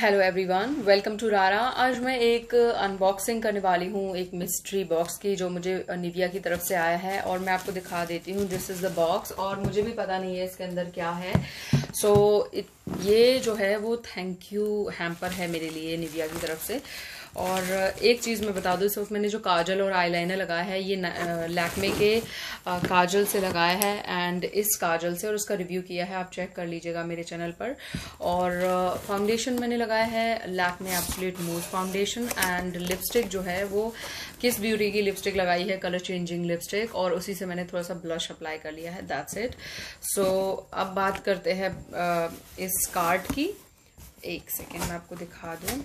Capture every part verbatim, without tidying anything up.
Hello everyone, welcome to रारा। आज मैं एक अनबॉक्सिंग करने वाली हूँ एक मिस्ट्री बॉक्स की, जो मुझे निविया की तरफ से आया है और मैं आपको दिखा देती हूँ। दिस इज द बॉक्स और मुझे भी पता नहीं है इसके अंदर क्या है। सो so, ये जो है वो थैंक यू हैम्पर है मेरे लिए निविया की तरफ से। और एक चीज़ मैं बता दूँ, इस वक्त मैंने जो काजल और आईलाइनर लगाया है ये लैक्मे के काजल से लगाया है एंड इस काजल से, और उसका रिव्यू किया है, आप चेक कर लीजिएगा मेरे चैनल पर। और फाउंडेशन मैंने लगाया है Lakme absolute move foundation and lipstick जो है वो किस ब्यूटी की लिपस्टिक लगाई है, कलर चेंजिंग लिपस्टिक, और उसी से मैंने थोड़ा सा ब्लश अप्लाई कर लिया है, दैट्स इट। सो अब बात करते हैं इस कार्ड की। एक सेकेंड मैं आपको दिखा दूँ।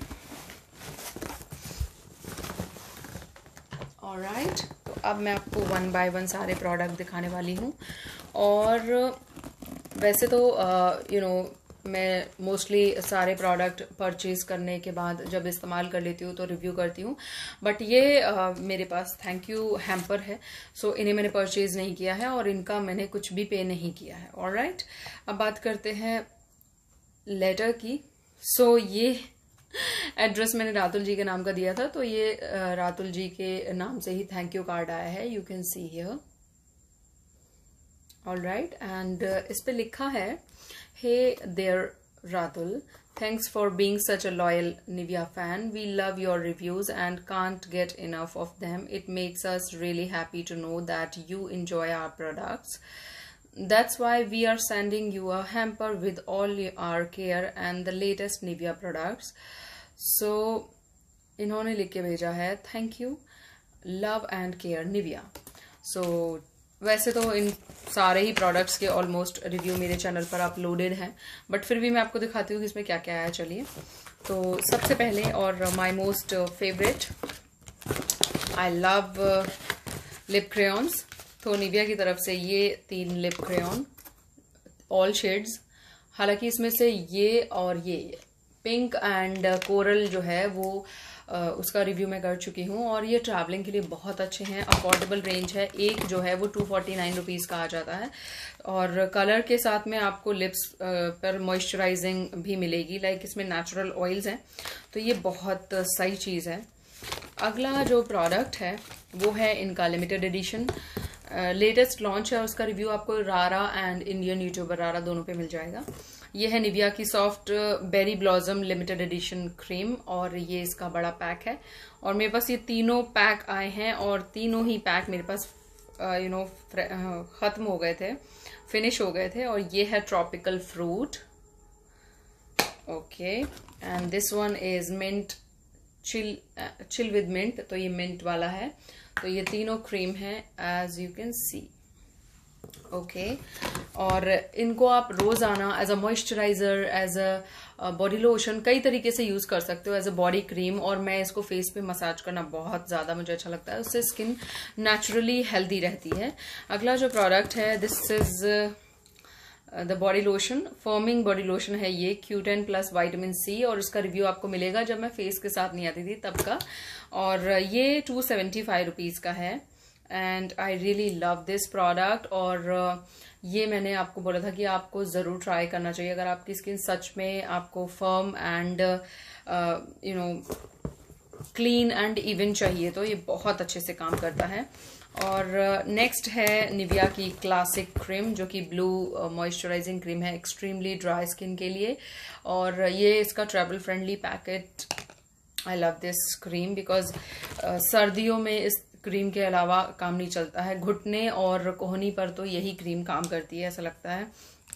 ऑलराइट, तो अब मैं आपको वन बाय वन सारे प्रोडक्ट दिखाने वाली हूँ। और वैसे तो यू नो मैं मोस्टली सारे प्रोडक्ट परचेज करने के बाद जब इस्तेमाल कर लेती हूँ तो रिव्यू करती हूँ, बट ये uh, मेरे पास थैंक यू हैम्पर है। सो so, इन्हें मैंने परचेज नहीं किया है और इनका मैंने कुछ भी पे नहीं किया है। ऑलराइट, अब बात करते हैं लेटर की। सो so, ये एड्रेस मैंने रातुल जी के नाम का दिया था, तो ये रातुल जी के नाम से ही थैंक यू कार्ड आया है, you can see here. Alright, and इस पे लिखा है, hey there Ratul, thanks for being such a loyal Nivea fan. We love your reviews and can't get enough of them. It makes us really happy to know that you enjoy our products. That's why we are sending you a hamper with all our care and the latest Nivea products. So, इन्होंने लिख के भेजा है, thank you, love and care Nivea. So वैसे तो इन सारे ही प्रोडक्ट्स के ऑलमोस्ट रिव्यू मेरे चैनल पर अपलोडेड हैं, बट फिर भी मैं आपको दिखाती हूँ कि इसमें क्या क्या आया। चलिए, तो सबसे पहले और my most favourite, I love lip crayons. तो निविया की तरफ से ये तीन लिप क्रेयॉन ऑल शेड्स, हालांकि इसमें से ये और ये पिंक एंड कोरल जो है वो Uh, उसका रिव्यू मैं कर चुकी हूँ और ये ट्रैवलिंग के लिए बहुत अच्छे हैं। अफोर्डेबल रेंज है, एक जो है वो टू फोर्टी नाइन रुपीज़ का आ जाता है और कलर के साथ में आपको लिप्स uh, पर मॉइस्चराइजिंग भी मिलेगी, लाइक इसमें नेचुरल ऑयल्स हैं, तो ये बहुत सही चीज़ है। अगला जो प्रोडक्ट है वो है इनका लिमिटेड एडिशन, लेटेस्ट लॉन्च है, उसका रिव्यू आपको रारा एंड इंडियन यूट्यूबर रारा दोनों पे मिल जाएगा। ये है निविया की soft berry blossom limited edition cream और ये इसका बड़ा पैक है। और मेरे पास ये तीनों पैक आए हैं और तीनों ही पैक मेरे पास यू नो खत्म हो गए थे, फिनिश हो गए थे। और ये है tropical fruit, okay, and this one is mint chill chill with mint, तो ये मिंट वाला है। तो ये तीनों क्रीम है as you can see, okay. और इनको आप रोजाना as a moisturiser, as a body lotion, कई तरीके से यूज कर सकते हो, एज अ बॉडी क्रीम। और मैं इसको फेस पे मसाज करना बहुत ज्यादा मुझे अच्छा लगता है, उससे स्किन नेचुरली हेल्दी रहती है। अगला जो प्रोडक्ट है, this is the body lotion, firming body lotion है ये, Q ten plus vitamin C, और उसका रिव्यू आपको मिलेगा जब मैं फेस के साथ नहीं आती थी तब का। और ये टू सेवेंटी फाइव रुपीज का है and I really love this product. और ये मैंने आपको बोला था कि आपको जरूर ट्राई करना चाहिए अगर आपकी स्किन सच में आपको firm and you know clean and even चाहिए, तो ये बहुत अच्छे से काम करता है। और नेक्स्ट uh, है निविया की क्लासिक क्रीम, जो कि ब्लू मॉइस्चराइजिंग क्रीम है, एक्सट्रीमली ड्राई स्किन के लिए। और ये इसका travel friendly packet, I love this cream because सर्दियों में इस क्रीम के अलावा काम नहीं चलता है, घुटने और कोहनी पर तो यही क्रीम काम करती है, ऐसा लगता है।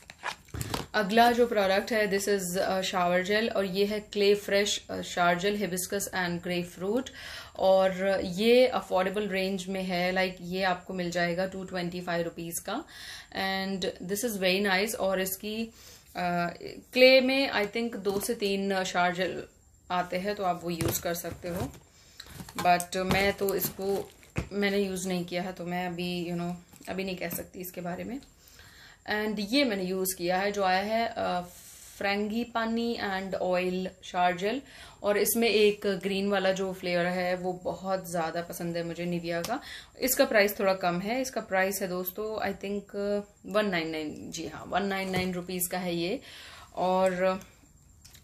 अगला जो प्रोडक्ट है, दिस इज शावर जेल, और ये है clay fresh shower gel, hibiscus and grapefruit, और ये अफोर्डेबल रेंज में है, लाइक like ये आपको मिल जाएगा टू ट्वेंटी फाइव रुपीज का and this is very nice. और इसकी क्ले uh, में आई थिंक दो से तीन शावर जेल आते हैं, तो आप वो यूज कर सकते हो, बट मैं तो इसको मैंने यूज नहीं किया है, तो मैं अभी यू you नो know, अभी नहीं कह सकती इसके बारे में। एंड ये मैंने यूज किया है, जो आया है frangipani and oil shower gel, और इसमें एक ग्रीन वाला जो फ्लेवर है वो बहुत ज्यादा पसंद है मुझे निविया का। इसका प्राइस थोड़ा कम है, इसका प्राइस है दोस्तों I think one nine nine, जी हाँ वन नाइन नाइन रुपीज का है ये। और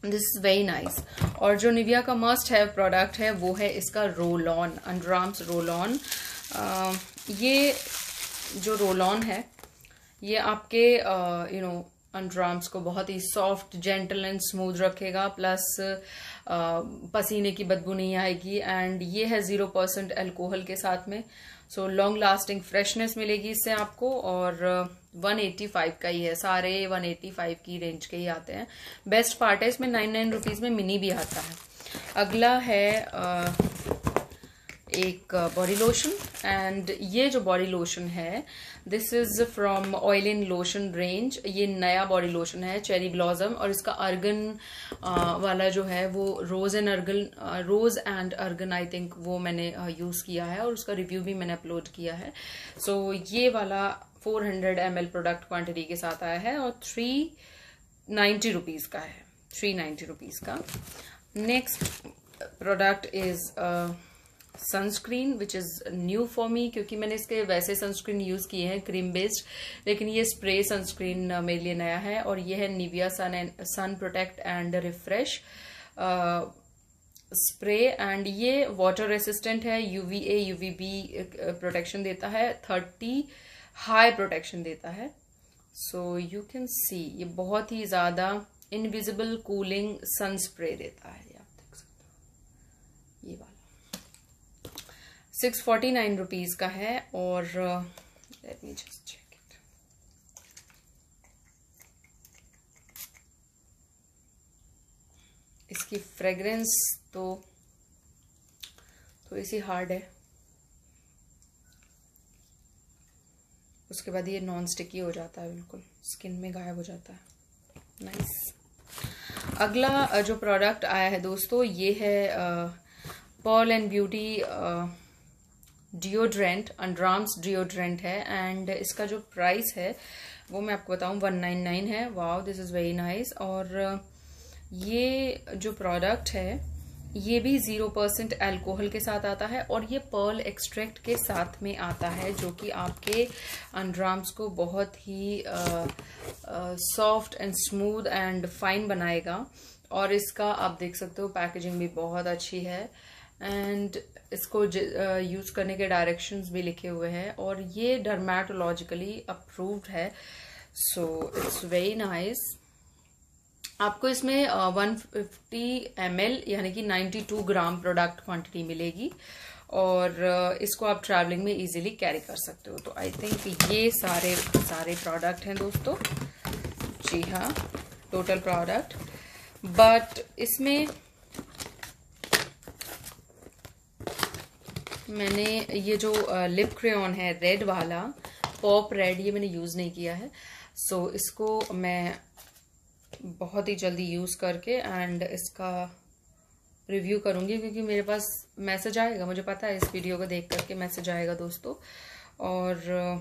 दिस इज वेरी नाइस। और जो निविया का मस्ट हैव प्रोडक्ट है वो है इसका roll on, under arms roll on. ये जो रोल ऑन है ये आपके यू नो अंडर आर्म्स को बहुत ही सॉफ्ट, जेंटल एंड स्मूथ रखेगा, प्लस पसीने की बदबू नहीं आएगी। एंड ये है जीरो परसेंट अल्कोहल के साथ में, सो लॉन्ग लास्टिंग फ्रेशनेस मिलेगी इससे आपको। और वन एटी फाइव का ही है, सारे वन एटी फाइव की रेंज के ही आते हैं। बेस्ट पार्ट है इसमें नाइन नाइन रुपीज में मिनी भी आता है। अगला है आ, एक बॉडी लोशन, एंड ये जो बॉडी लोशन है this is from oil in lotion range. ये नया बॉडी लोशन है, चेरी ब्लॉसम, और इसका अर्गन वाला जो है वो rose and argan, rose and argan I think वो मैंने यूज किया है और उसका रिव्यू भी मैंने अपलोड किया है। सो so, ये वाला four hundred M L product quantity के साथ आया है और थ्री नाइन्टी रुपीज का है, थ्री नाइन्टी रुपीज का। Next product is sunscreen which is new for me, क्योंकि मैंने इसके वैसे सनस्क्रीन यूज किए हैं क्रीम बेस्ड, लेकिन ये स्प्रे सनस्क्रीन मेरे लिए नया है। और ये है Nivea sun and sun protect and refresh spray, and ये वाटर रेसिस्टेंट है, यूवीए यूवीबी प्रोटेक्शन देता है, थर्टी हाई प्रोटेक्शन देता है। सो यू कैन सी ये बहुत ही ज्यादा इनविजिबल कूलिंग सन स्प्रे देता है, आप देख सकते हो। ये वाला सिक्स फोर्टी नाइन रुपीज का है। और let me just check it, इसकी फ्रेग्रेंस तो थोड़ी सी हार्ड है, उसके बाद ये नॉन स्टिकी हो जाता है, बिल्कुल स्किन में गायब हो जाता है। नाइस। अगला जो प्रोडक्ट आया है दोस्तों ये है pearl and beauty deodorant, under arms deodorant है, एंड इसका जो प्राइस है वो मैं आपको बताऊं वन नाइन नाइन है। Wow, this is very nice. और ये जो प्रोडक्ट है ये भी जीरो परसेंट अल्कोहल के साथ आता है और ये पर्ल एक्सट्रैक्ट के साथ में आता है, जो कि आपके अंडर आर्म्स को बहुत ही soft and smooth and fine बनाएगा। और इसका आप देख सकते हो पैकेजिंग भी बहुत अच्छी है, एंड इसको यूज करने के डायरेक्शंस भी लिखे हुए हैं, और ये डर्मेटोलॉजिकली अप्रूव्ड है। So it's very nice. आपको इसमें वन फिफ्टी एम एल यानी कि ninety two gram product quantity मिलेगी, और uh, इसको आप ट्रैवलिंग में इजीली कैरी कर सकते हो। तो आई थिंक ये सारे सारे प्रोडक्ट हैं दोस्तों। जी हाँ, टोटल प्रोडक्ट। बट इसमें मैंने ये जो लिप क्रेयॉन है रेड वाला, पॉप रेड, ये मैंने यूज नहीं किया है। सो so, इसको मैं बहुत ही जल्दी यूज करके एंड इसका रिव्यू करूंगी, क्योंकि मेरे पास मैसेज आएगा, मुझे पता है इस वीडियो को देख करके मैसेज आएगा दोस्तों। और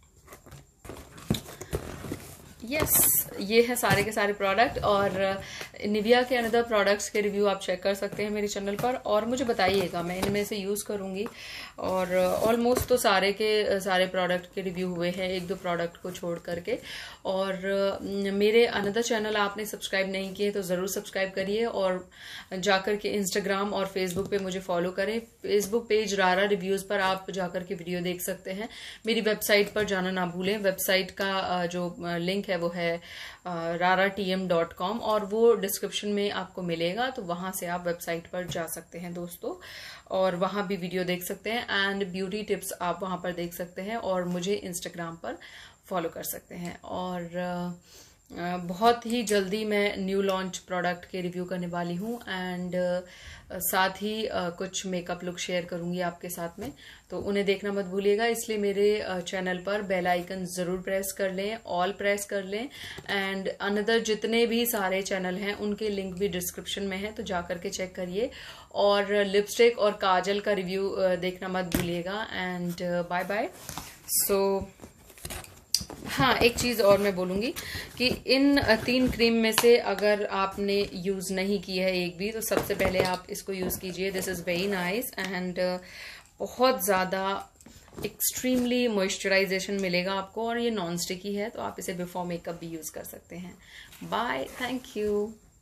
यस yes, ये है सारे के सारे प्रोडक्ट। और निविया के अनदर प्रोडक्ट्स के रिव्यू आप चेक कर सकते हैं मेरे चैनल पर, और मुझे बताइएगा, मैं इनमें से यूज करूंगी। और ऑलमोस्ट तो सारे के सारे प्रोडक्ट के रिव्यू हुए हैं, एक दो प्रोडक्ट को छोड़ करके। और मेरे अनदर चैनल आपने सब्सक्राइब नहीं किए तो जरूर सब्सक्राइब करिए, और जाकर के इंस्टाग्राम और फेसबुक पे मुझे फॉलो करें। फेसबुक पेज रारा रिव्यूज पर आप जाकर के वीडियो देख सकते हैं। मेरी वेबसाइट पर जाना ना भूलें, वेबसाइट का जो लिंक है वो है रारा टी एम डॉट कॉम, और वो डिस्क्रिप्शन में आपको मिलेगा, तो वहां से आप वेबसाइट पर जा सकते हैं दोस्तों, और वहां भी वीडियो देख सकते हैं, एंड ब्यूटी टिप्स आप वहां पर देख सकते हैं, और मुझे इंस्टाग्राम पर फॉलो कर सकते हैं। और Uh, बहुत ही जल्दी मैं न्यू लॉन्च प्रोडक्ट के रिव्यू करने वाली हूँ, एंड uh, साथ ही uh, कुछ मेकअप लुक शेयर करूंगी आपके साथ में, तो उन्हें देखना मत भूलिएगा। इसलिए मेरे चैनल uh, पर बेल आइकन जरूर प्रेस कर लें, ऑल प्रेस कर लें, एंड अनदर जितने भी सारे चैनल हैं उनके लिंक भी डिस्क्रिप्शन में है, तो जाकर के चेक करिए। और लिपस्टिक और काजल का रिव्यू uh, देखना मत भूलिएगा, एंड बाय बाय। सो हाँ, एक चीज और मैं बोलूंगी कि इन तीन क्रीम में से अगर आपने यूज नहीं की है एक भी, तो सबसे पहले आप इसको यूज कीजिए। This is very nice, and बहुत ज्यादा एक्सट्रीमली मॉइस्चराइजेशन मिलेगा आपको, और ये नॉन स्टिकी है, तो आप इसे बिफोर मेकअप भी यूज कर सकते हैं। Bye, thank you.